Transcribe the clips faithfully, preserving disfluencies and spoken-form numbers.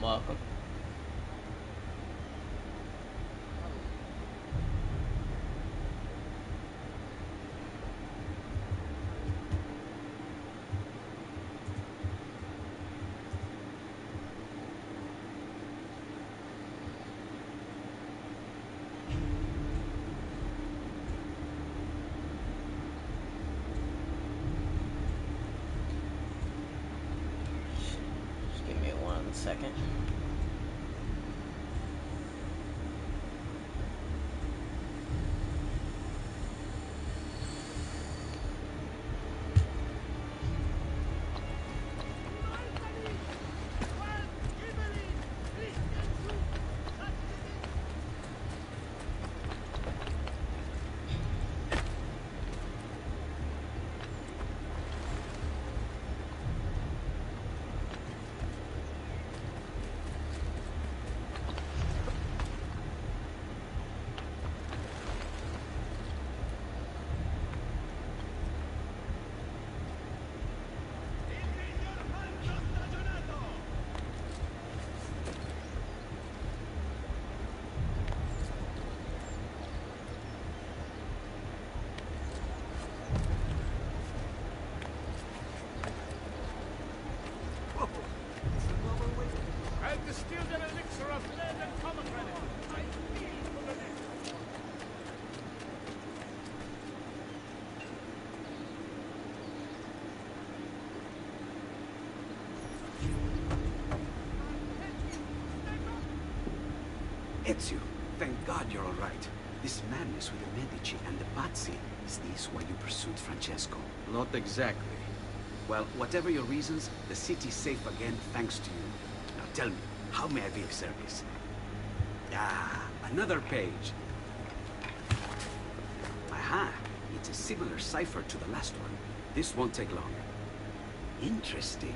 welcome. Second. Ezio, thank God you're all right. This madness with the Medici and the Pazzi, is this why you pursued Francesco? Not exactly. Well, whatever your reasons, the city's safe again thanks to you. Now tell me, how may I be of service? Ah, another page. Aha, it's a similar cipher to the last one. This won't take long. Interesting.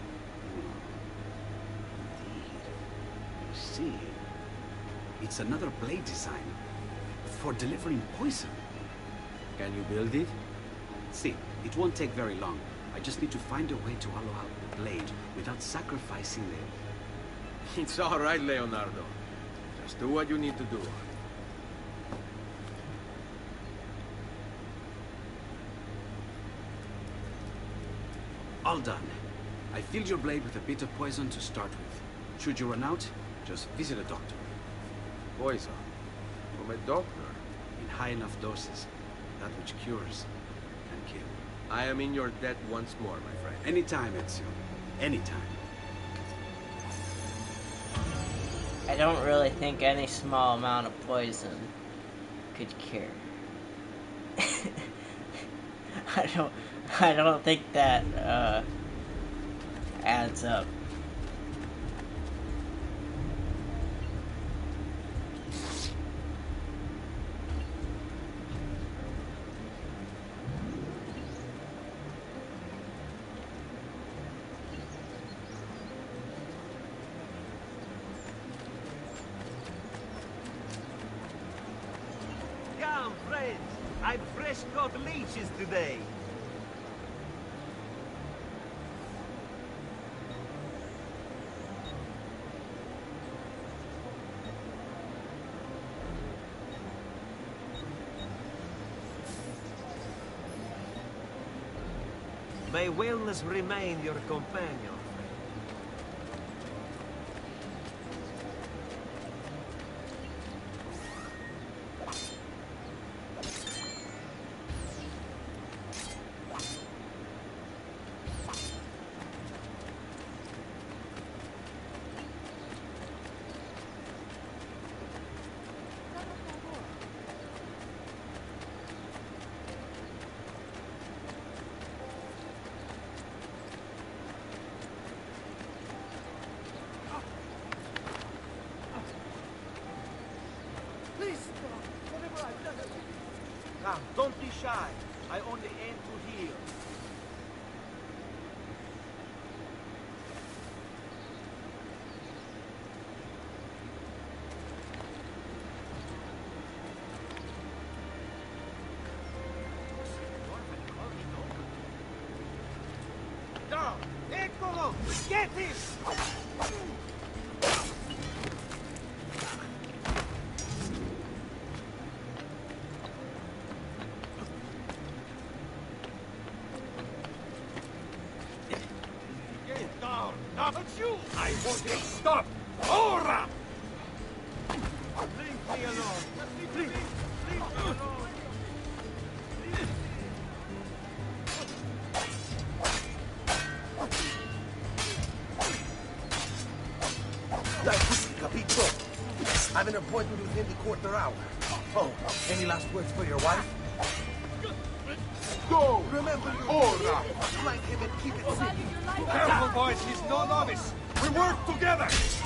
Hmm. Indeed. I see. It's another blade design for delivering poison. Can you build it? See, it won't take very long. I just need to find a way to hollow out the blade without sacrificing the... It's all right, Leonardo. Just do what you need to do. All done. I filled your blade with a bit of poison to start with. Should you run out, just visit a doctor. Poison? From a doctor? In high enough doses. That which cures can kill. I am in your debt once more, my friend. Anytime, Ezio. Anytime. I don't really think any small amount of poison could cure. I don't I don't think that uh, adds up. Come, friends! I've fresh caught leeches today. May wellness remain your companion. Come, don't be shy. I only aim to heal. Down! Eccolo! Get him! Stop it, you! I won't get stopped! Ora! Leave me alone. Please, leave me alone. Capito. I have an appointment with him in quarter hour. Oh, any last words for your wife? Go! Remember your Ora! like him and keep it simple. Careful, boys, he's no novice! We work together!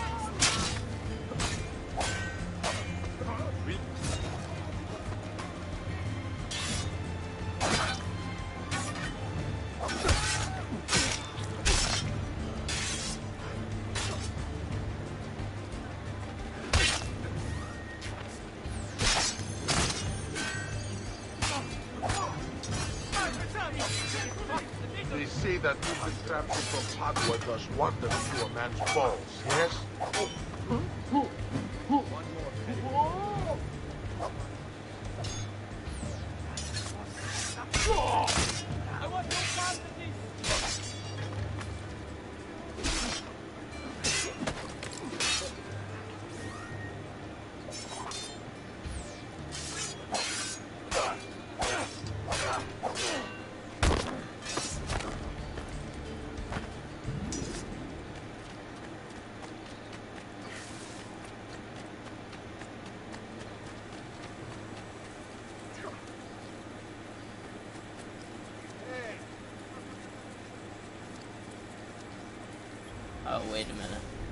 They say that moving traps from Padua does wonders to a man's balls, yes? I want no part of this! Oh, wait a minute.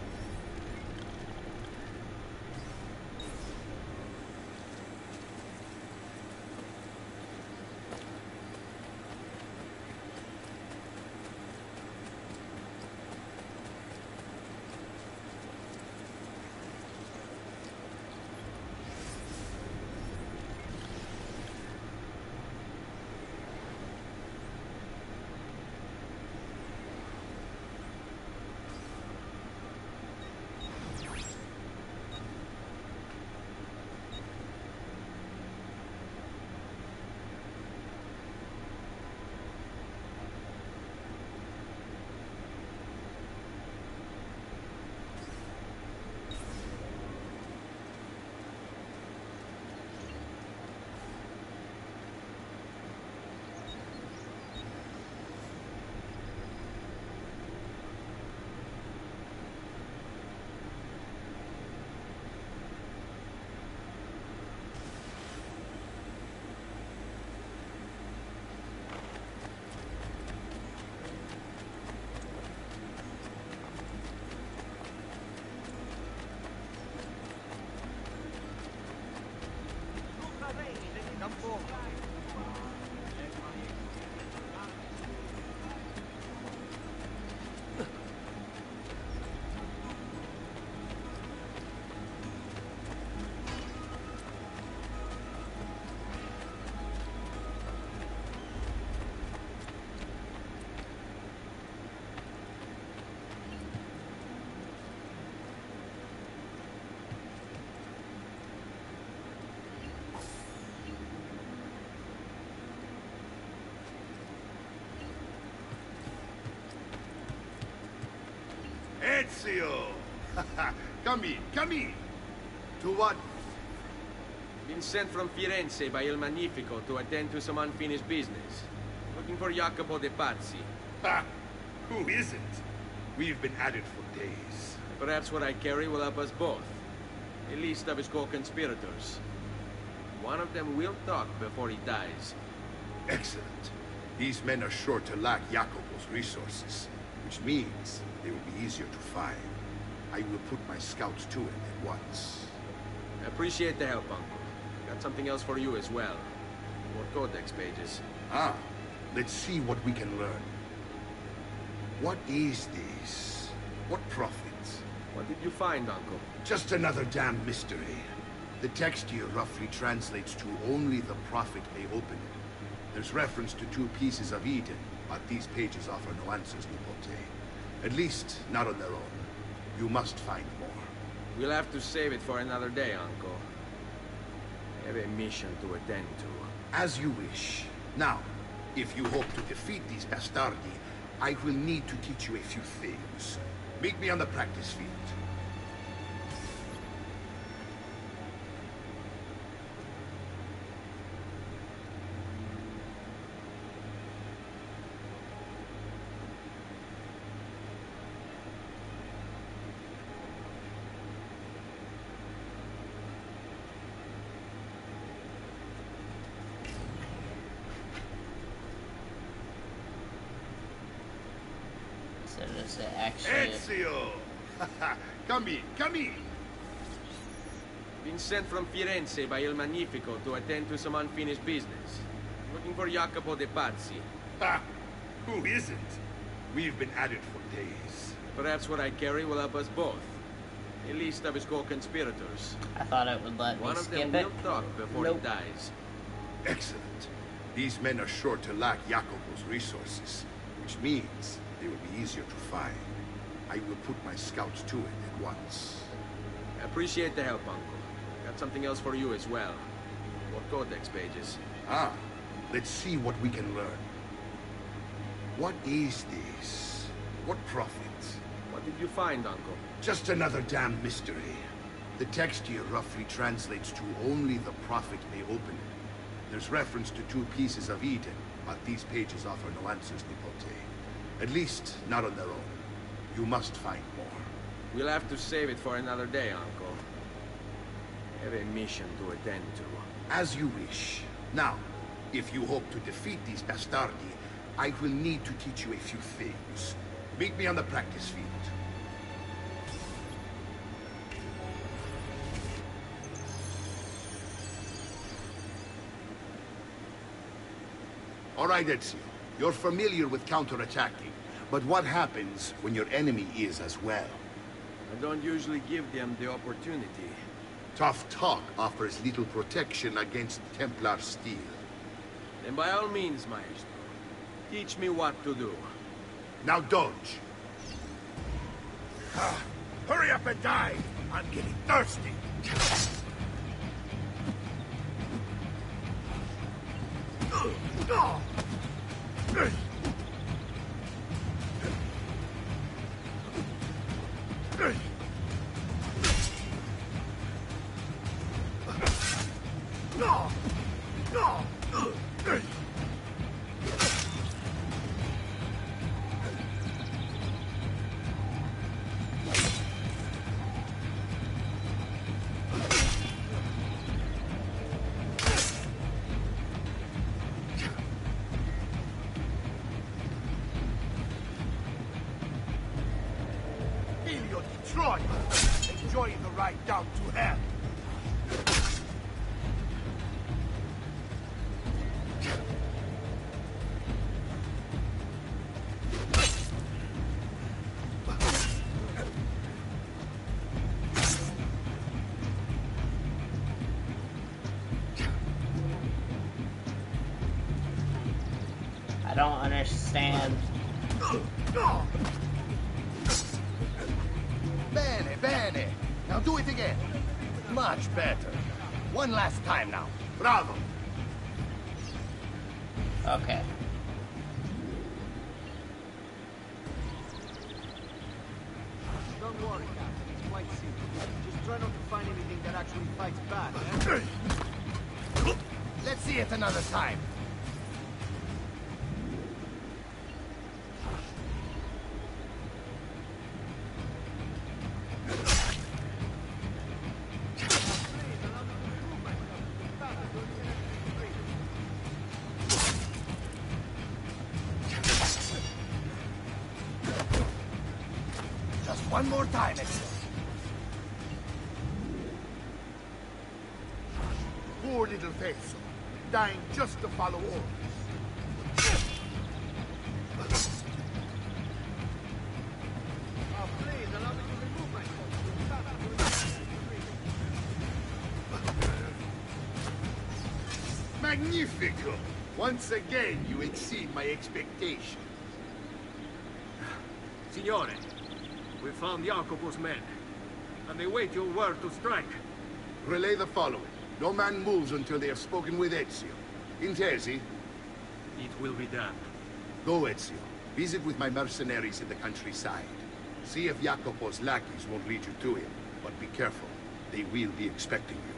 Ezio! Come in, come in! To what? Been sent from Firenze by Il Magnifico to attend to some unfinished business. Looking for Jacopo de Pazzi. Ha! Who isn't? We've been at it for days. Perhaps what I carry will help us both. A list of his co-conspirators. One of them will talk before he dies. Excellent. These men are sure to lack Jacopo's resources, which means they will be easier to find. I will put my scouts to it at once. I appreciate the help, Uncle. Got something else for you as well. More codex pages. Ah, let's see what we can learn. What is this? What prophet? What did you find, Uncle? Just another damn mystery. The text here roughly translates to only the prophet may open it. There's reference to two pieces of Eden, but these pages offer no answers, Nipote. At least, not on their own. You must find more. We'll have to save it for another day, Uncle. I have a mission to attend to. As you wish. Now, if you hope to defeat these bastardi, I will need to teach you a few things. Meet me on the practice field. So does it actually... Ezio! Come in, come in! Been sent from Firenze by Il Magnifico to attend to some unfinished business. Looking for Jacopo de Pazzi. Ha! Who isn't? We've been at it for days. Perhaps what I carry will help us both. A list of his co-conspirators. I thought it would let me One of skip them it. will talk before Nope. he dies. Excellent. These men are sure to lack Jacopo's resources, which means they will be easier to find. I will put my scouts to it at once. I appreciate the help, Uncle. Got something else for you as well. More codex pages. Ah, let's see what we can learn. What is this? What prophet? What did you find, Uncle? Just another damn mystery. The text here roughly translates to only the prophet may open it. There's reference to two pieces of Eden, but these pages offer no answers, Nipote. At least, not on their own. You must find more. We'll have to save it for another day, Uncle. I have a mission to attend to. As you wish. Now, if you hope to defeat these bastardi, I will need to teach you a few things. Meet me on the practice field. All right, Ezio. You're familiar with counterattacking, but what happens when your enemy is as well? I don't usually give them the opportunity. Tough talk offers little protection against Templar steel. Then by all means, Maestro. Teach me what to do. Now dodge. Ah, hurry up and die! I'm getting thirsty! Filio di Troia! Enjoying the ride down to hell! I don't understand. Bene, bene. Now do it again. Much better. One last time now. Bravo! Okay. Don't worry, Captain. It's quite simple. Just try not to find anything that actually fights back, eh? Let's see it another time. Just one more time, Ezio. Poor little Fezzo, dying just to follow orders. Oh, please, allow me to remove myself. Magnifico! Once again, you exceed my expectations. Signore, we found Jacopo's men, and they wait your word to strike. Relay the following. No man moves until they have spoken with Ezio. Intesi? It will be done. Go, Ezio. Visit with my mercenaries in the countryside. See if Jacopo's lackeys won't lead you to him, but be careful. They will be expecting you.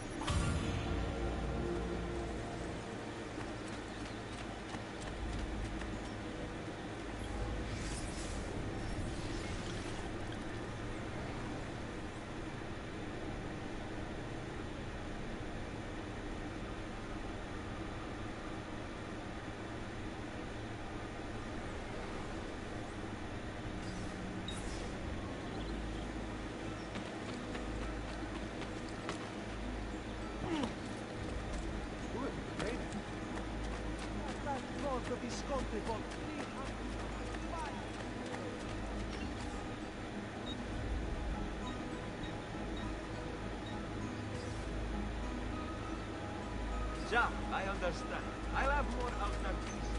Ja, I understand. I'll have more alternatives.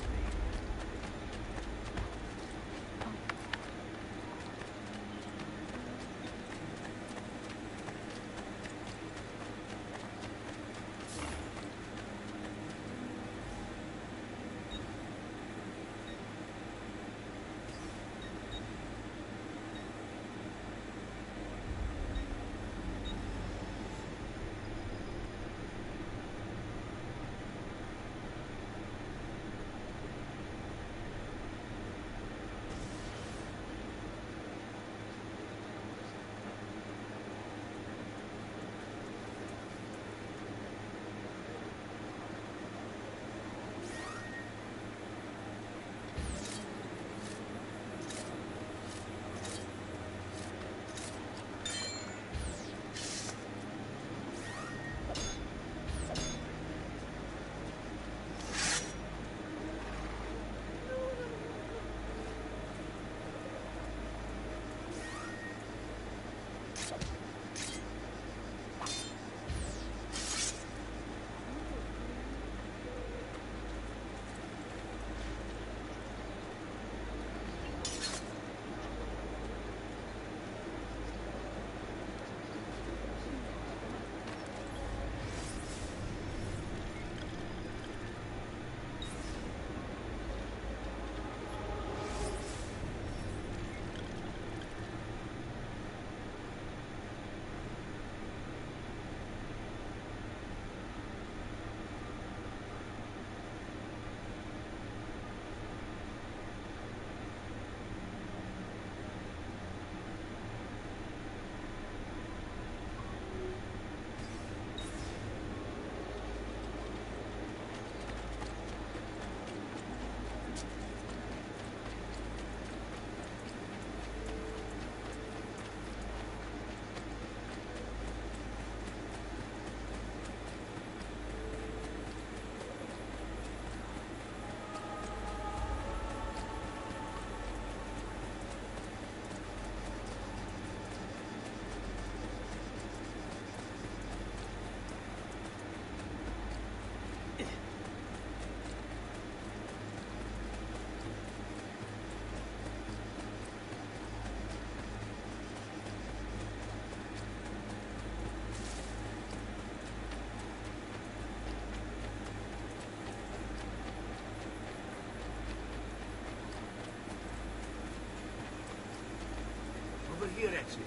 Over here, Ezio.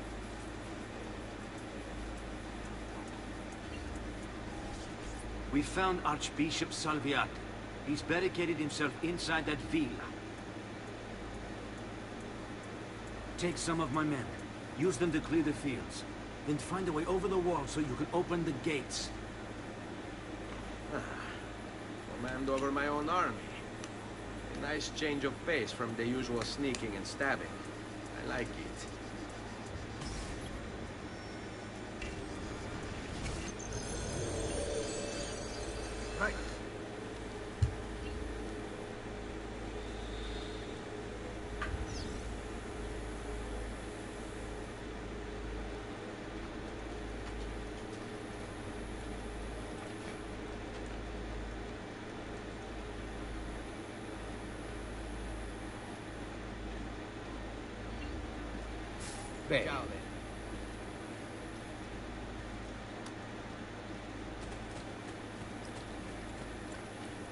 We found Archbishop Salviati. He's barricaded himself inside that villa. Take some of my men. Use them to clear the fields. Then find a way over the wall so you can open the gates. Ah, command over my own army. A nice change of pace from the usual sneaking and stabbing. I like it. Right. Beh, Ciao then.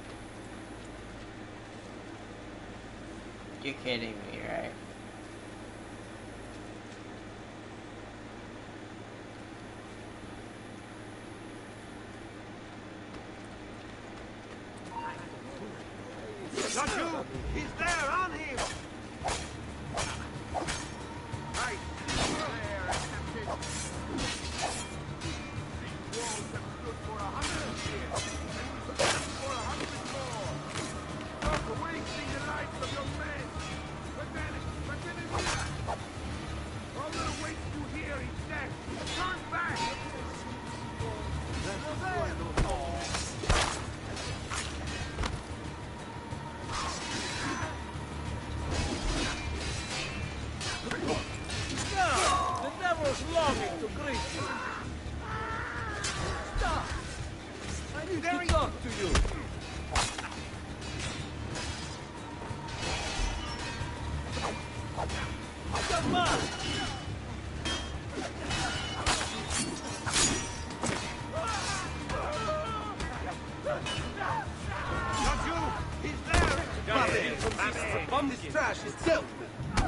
You're kidding me, right? This trash is dealt with.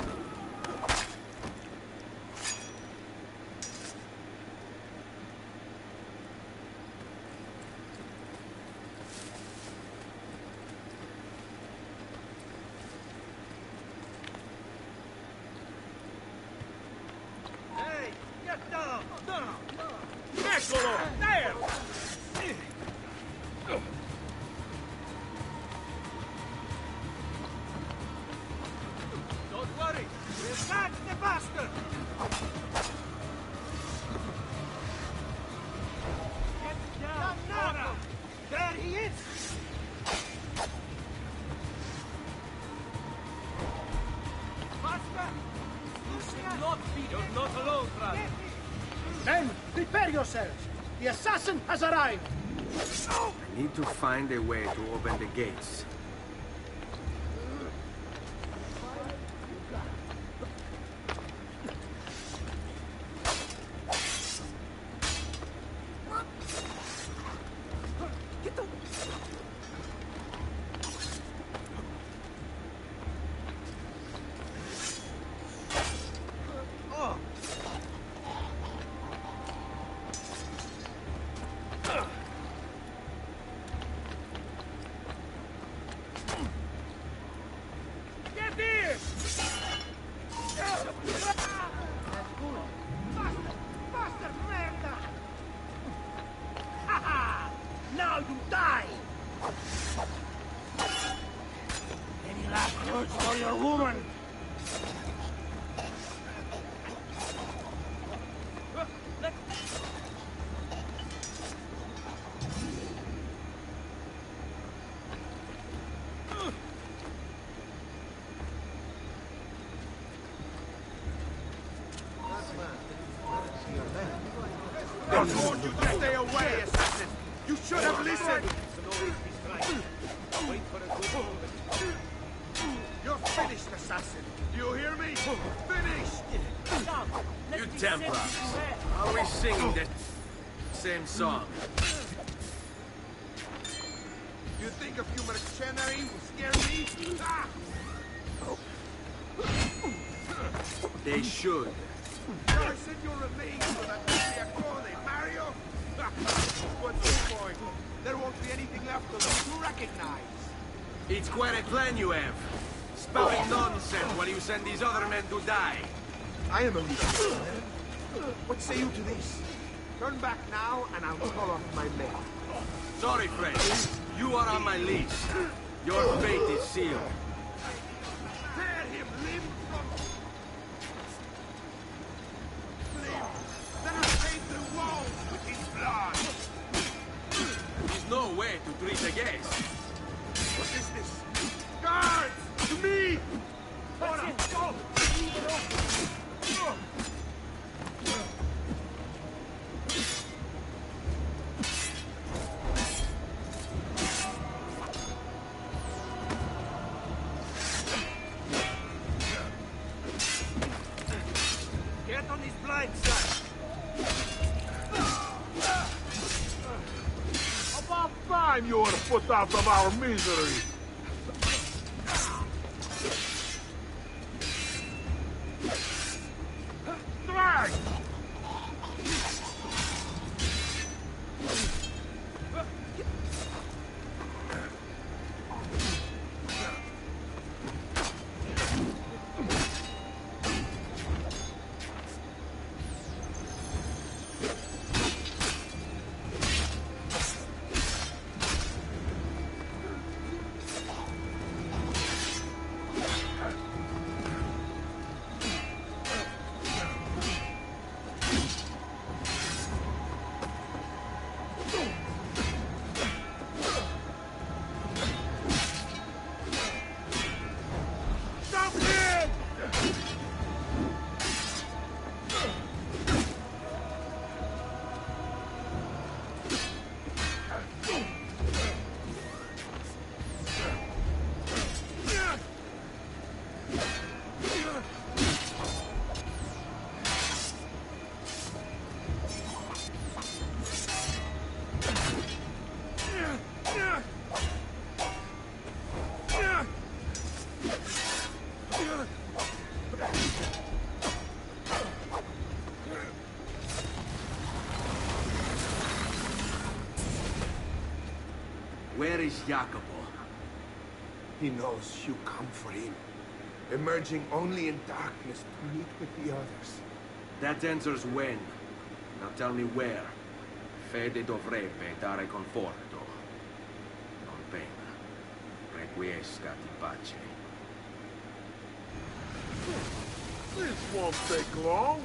Hey, get down! Down! Eccolo! There! Don't worry, we'll catch the bastard! Get down now! There he is! Faster! You should not be... You're not alone, brother. Men, prepare yourselves! The assassin has arrived! I need to find a way to open the gates. Now you die! Any last words for your woman? I told you to stay away, assassin! You should have listened! You're finished, assassin! Do you hear me? Finished! You Templars, are we singing the same song? You think a few mercenaries will scare me? Ah! They should. I said your remains for that Piacone, Mario? What's the point? There won't be anything left of them to recognize. It's quite a plan you have. Spouting nonsense while you send these other men to die. I am a leader. What say you to this? Turn back now, and I'll call off my men. Sorry, friend. You are on my list. Your fate is sealed. Tear him limb from limb. Then I'll paint the walls with his blood. There's no way to treat a guest. What is this? Guards! To me! Ora, go! Get on his blind side! About time you were put out of our misery! Drag! is Jacopo? He knows you come for him, emerging only in darkness to meet with the others. That answers when. Now tell me where. Fede dovrebbe dare conforto. Non pena. Requiescat in pace. This won't take long.